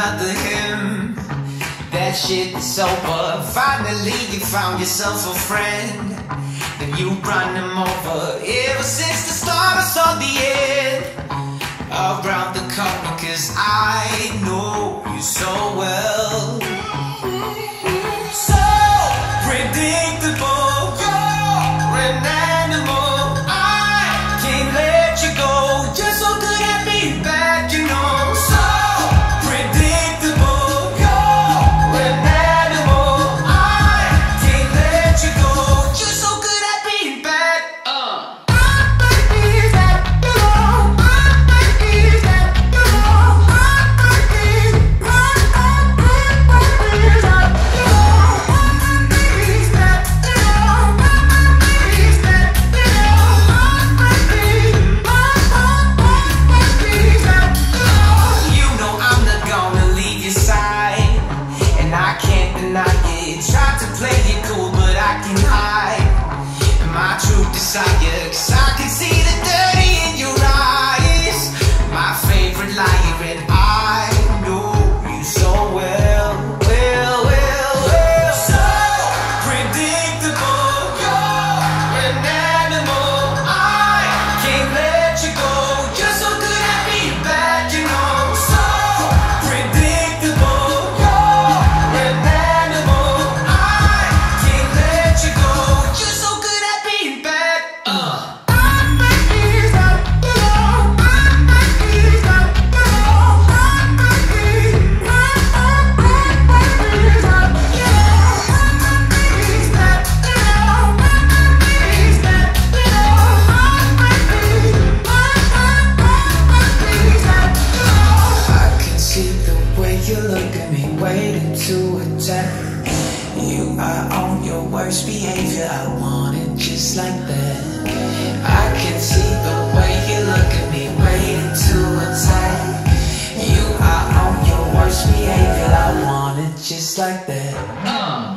another hymn. That shit is over. Finally you found yourself a friend, and you run him over. Ever since the start I saw the end around the corner, 'cause I know you so well. So predictable, you're an animal. I can't let you go. You're so good at being bad, you know. So predictable, you're an animal. I can't let you go. You're so good at being bad. Try to play it cool, but I can hide my true desire, 'cause I can see the dirty in your eyes. My favorite liar, and I know you so well, well, well, well. So predictable, you're an animal. I can't let you go. You're so good at being bad, you know. So predictable, you're an animal. You look at me, waiting to attack. You are on your worst behavior. I want it just like that. I can see the way you look at me, waiting to attack. You are on your worst behavior. I want it just like that.